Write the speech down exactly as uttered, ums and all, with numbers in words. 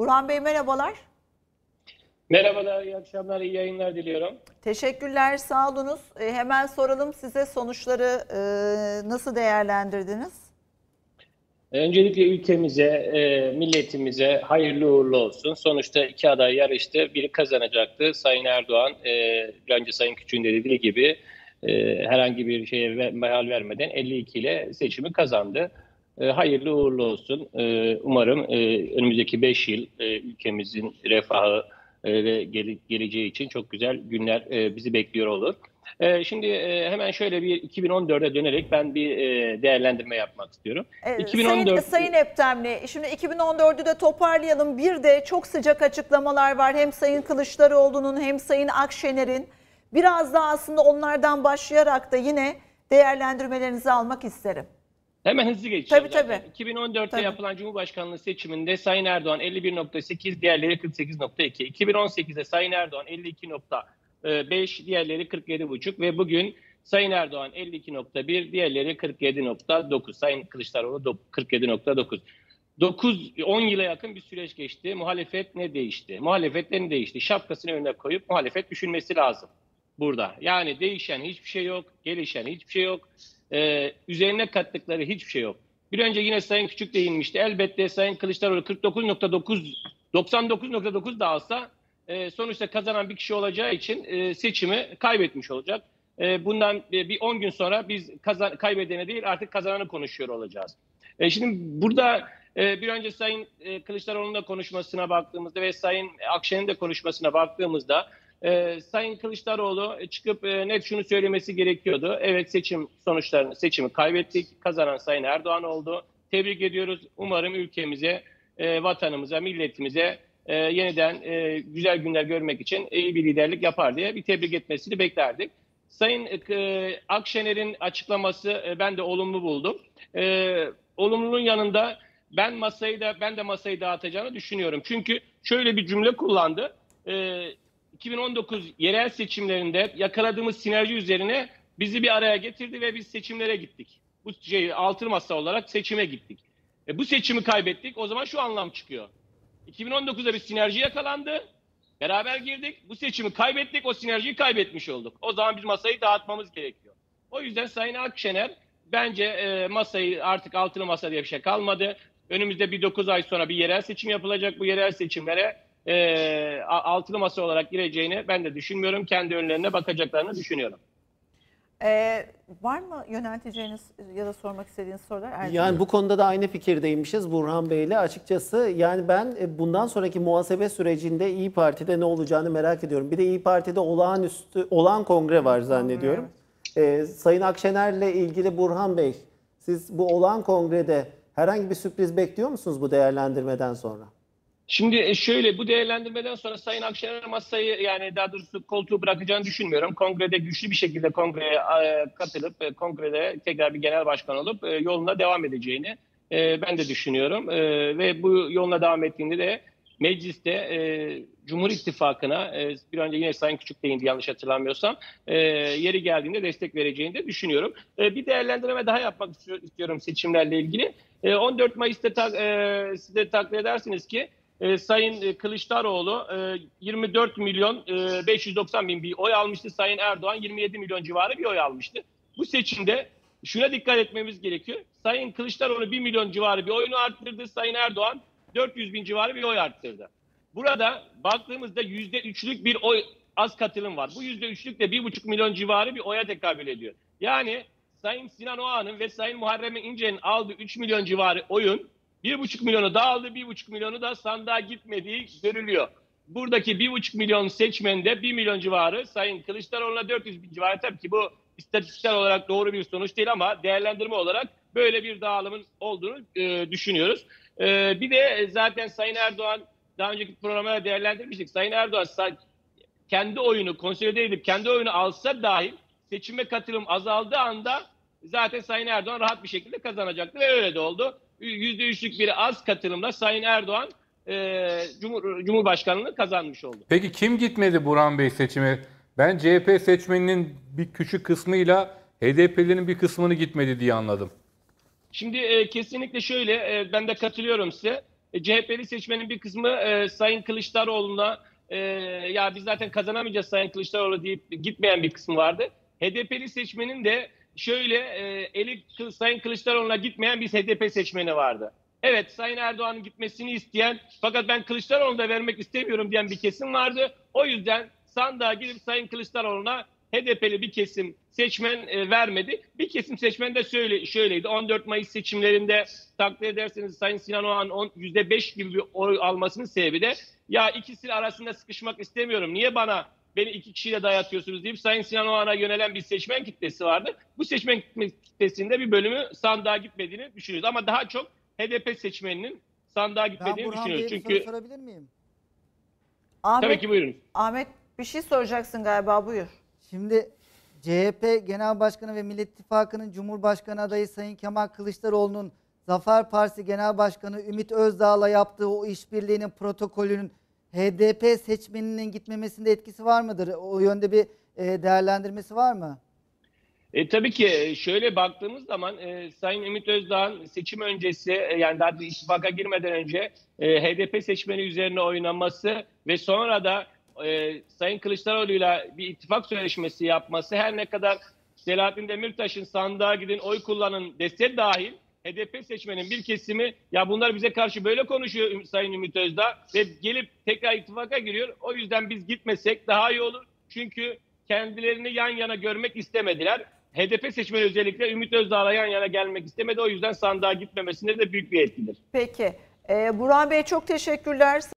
Burhan Bey merhabalar. Merhabalar, iyi akşamlar, iyi yayınlar diliyorum. Teşekkürler, sağ olunuz. E, hemen soralım size sonuçları e, nasıl değerlendirdiniz? Öncelikle ülkemize, e, milletimize hayırlı uğurlu olsun. Sonuçta iki aday yarıştı, biri kazanacaktı. Sayın Erdoğan, e, önce Sayın Küçük'ün de dediği gibi e, herhangi bir şeye ve, meyal vermeden elli iki ile seçimi kazandı. E, hayırlı uğurlu olsun. E, umarım e, önümüzdeki beş yıl e, ülkemizin refahı e, ve gele, geleceği için çok güzel günler e, bizi bekliyor olur. Ee, şimdi e, hemen şöyle bir iki bin on dörde dönerek ben bir e, değerlendirme yapmak istiyorum. E, Sayın, iki bin on dört Sayın Eptemli, şimdi iki bin on dördü de toparlayalım. Bir de çok sıcak açıklamalar var hem Sayın Kılıçdaroğlu'nun hem Sayın Akşener'in. Biraz daha aslında onlardan başlayarak da yine değerlendirmelerinizi almak isterim. Hemen hızlı geçeceğim. Tabii zaten. tabii. iki bin on dörtte Tabii. yapılan Cumhurbaşkanlığı seçiminde Sayın Erdoğan elli bir nokta sekiz, diğerleri kırk sekiz nokta iki. iki bin on sekizde Sayın Erdoğan elli iki nokta beş, diğerleri kırk yedi buçuk ve bugün Sayın Erdoğan elli iki nokta bir, diğerleri kırk yedi nokta dokuz. Sayın Kılıçdaroğlu kırk yedi nokta dokuz. dokuz on yıla yakın bir süreç geçti. Muhalefet ne değişti? Muhalefet ne değişti? Şapkasını önüne koyup muhalefet düşünmesi lazım burada. Yani değişen hiçbir şey yok, gelişen hiçbir şey yok. Ee, üzerine kattıkları hiçbir şey yok. Bir önce yine Sayın Küçük değinmişti. Elbette Sayın Kılıçdaroğlu kırk dokuz nokta dokuz, doksan dokuz nokta dokuz da alsa e, sonuçta kazanan bir kişi olacağı için e, seçimi kaybetmiş olacak. E, bundan e, bir on gün sonra biz kazan, kaybedeni değil artık kazananı konuşuyor olacağız. E, şimdi burada e, bir önce Sayın e, Kılıçdaroğlu'nun da konuşmasına baktığımızda ve Sayın Akşener'in de konuşmasına baktığımızda Ee, Sayın Kılıçdaroğlu çıkıp e, net şunu söylemesi gerekiyordu. Evet, seçim sonuçlarını, seçimi kaybettik. Kazanan Sayın Erdoğan oldu. Tebrik ediyoruz. Umarım ülkemize, e, vatanımıza, milletimize e, yeniden e, güzel günler görmek için iyi bir liderlik yapar diye bir tebrik etmesini beklerdik. Sayın e, Akşener'in açıklaması e, ben de olumlu buldum. E, olumluluğun yanında ben masayı da ben de masayı dağıtacağını düşünüyorum. Çünkü şöyle bir cümle kullandı. E, iki bin on dokuz yerel seçimlerinde yakaladığımız sinerji üzerine bizi bir araya getirdi ve biz seçimlere gittik. Bu şey, altın masa olarak seçime gittik. E, bu seçimi kaybettik. O zaman şu anlam çıkıyor. iki bin on dokuzda bir sinerji yakalandı. Beraber girdik. Bu seçimi kaybettik. O sinerjiyi kaybetmiş olduk. O zaman biz masayı dağıtmamız gerekiyor. O yüzden Sayın Akşener bence e, masayı artık altılı masa diye bir şey kalmadı. Önümüzde bir dokuz ay sonra bir yerel seçim yapılacak. Bu yerel seçimlere e, altılı masa olarak gireceğini ben de düşünmüyorum. Kendi önlerine bakacaklarını düşünüyorum. Ee, var mı yönelteceğiniz ya da sormak istediğiniz sorular? Ercan. Yani bu konuda da aynı fikirdeymişiz Burhan Bey'le. Açıkçası yani ben bundan sonraki muhasebe sürecinde İYİ Parti'de ne olacağını merak ediyorum. Bir de İYİ Parti'de olağanüstü olağan kongre var zannediyorum. Ee, Sayın Akşener'le ilgili Burhan Bey, siz bu olağan kongrede herhangi bir sürpriz bekliyor musunuz bu değerlendirmeden sonra? Şimdi şöyle, bu değerlendirmeden sonra Sayın Akşener masayı, yani daha doğrusu koltuğu bırakacağını düşünmüyorum. Kongrede güçlü bir şekilde kongreye katılıp kongrede tekrar bir genel başkan olup yoluna devam edeceğini ben de düşünüyorum. Ve bu yoluna devam ettiğinde de mecliste Cumhur İttifakı'na bir önce yine Sayın Küçük değindi yanlış hatırlamıyorsam, yeri geldiğinde destek vereceğini de düşünüyorum. Bir değerlendirme daha yapmak istiyorum seçimlerle ilgili. on dört Mayıs'ta siz de takdir edersiniz ki E, Sayın Kılıçdaroğlu e, yirmi dört milyon beş yüz doksan bin bir oy almıştı. Sayın Erdoğan yirmi yedi milyon civarı bir oy almıştı. Bu seçimde şuna dikkat etmemiz gerekiyor. Sayın Kılıçdaroğlu bir milyon civarı bir oyunu arttırdı. Sayın Erdoğan dört yüz bin civarı bir oy arttırdı. Burada baktığımızda yüzde üçlük bir oy az katılım var. Bu yüzde üçlük de bir buçuk milyon civarı bir oya tekabül ediyor. Yani Sayın Sinan Oğan'ın ve Sayın Muharrem İnce'nin aldığı üç milyon civarı oyun bir buçuk milyonu da aldı, bir buçuk milyonu da sandığa gitmediği görülüyor. Buradaki bir buçuk milyon seçmende bir milyon civarı Sayın Kılıçdaroğlu'na dört yüz bin civarı, tabii ki bu istatistiksel olarak doğru bir sonuç değil ama değerlendirme olarak böyle bir dağılımın olduğunu e, düşünüyoruz. E, bir de zaten Sayın Erdoğan, daha önceki programda değerlendirmiştik. Sayın Erdoğan kendi oyunu konsolide edip kendi oyunu alsa dahi seçime katılım azaldığı anda zaten Sayın Erdoğan rahat bir şekilde kazanacaktı ve öyle de oldu. yüzde üçlük bir az katılımla Sayın Erdoğan e, Cumhur, Cumhurbaşkanlığını kazanmış oldu. Peki kim gitmedi Burhan Bey seçime? Ben C H P seçmeninin bir küçük kısmıyla H D P'lerin bir kısmını gitmedi diye anladım. Şimdi e, kesinlikle şöyle, e, ben de katılıyorum size. E, C H P'li seçmenin bir kısmı e, Sayın Kılıçdaroğlu'na e, ya biz zaten kazanamayacağız Sayın Kılıçdaroğlu deyip gitmeyen bir kısmı vardı. H D P'li seçmenin de şöyle e, eli Sayın Kılıçdaroğlu'na gitmeyen bir H D P seçmeni vardı. Evet, Sayın Erdoğan'ın gitmesini isteyen fakat ben Kılıçdaroğlu'na da vermek istemiyorum diyen bir kesim vardı. O yüzden sandığa gidip Sayın Kılıçdaroğlu'na H D P'li bir kesim seçmen e, vermedi. Bir kesim seçmen de şöyle, şöyleydi. on dört Mayıs seçimlerinde takdir ederseniz Sayın Sinan Oğan'ın yüzde beş gibi bir oy almasının sebebi de ya ikisi arasında sıkışmak istemiyorum. Niye bana beni iki kişiyle dayatıyorsunuz deyip Sayın Sinan Oğan'a yönelen bir seçmen kitlesi vardı. Bu seçmen kitlesinde bir bölümü sandığa gitmediğini düşünüyoruz. Ama daha çok H D P seçmeninin sandığa Ben gitmediğini Burhan Bey'e düşünüyoruz. bir soru Çünkü sorabilir miyim? Ahmet, tabii ki buyurun. Ahmet bir şey soracaksın galiba, buyur. Şimdi C H P Genel Başkanı ve Millet İttifakı'nın Cumhurbaşkanı adayı Sayın Kemal Kılıçdaroğlu'nun Zafer Partisi Genel Başkanı Ümit Özdağ'la yaptığı o işbirliğinin protokolünün H D P seçmeninin gitmemesinde etkisi var mıdır? O yönde bir e, değerlendirmesi var mı? E, tabii ki şöyle baktığımız zaman e, Sayın Ümit Özdağ'ın seçim öncesi e, yani daha doğrusu ittifaka girmeden önce e, H D P seçmeni üzerine oynaması ve sonra da e, Sayın Kılıçdaroğlu'yla bir ittifak sözleşmesi yapması her ne kadar Selahattin Demirtaş'ın sandığa gidin oy kullanın dese dahil H D P seçmenin bir kesimi ya bunlar bize karşı böyle konuşuyor Sayın Ümit Özdağ ve gelip tekrar ittifaka giriyor. O yüzden biz gitmesek daha iyi olur. Çünkü kendilerini yan yana görmek istemediler. H D P seçmeni özellikle Ümit Özdağ'la yan yana gelmek istemedi. O yüzden sandığa gitmemesinde de büyük bir etkidir. Peki. Ee, Burhan Bey çok teşekkürler.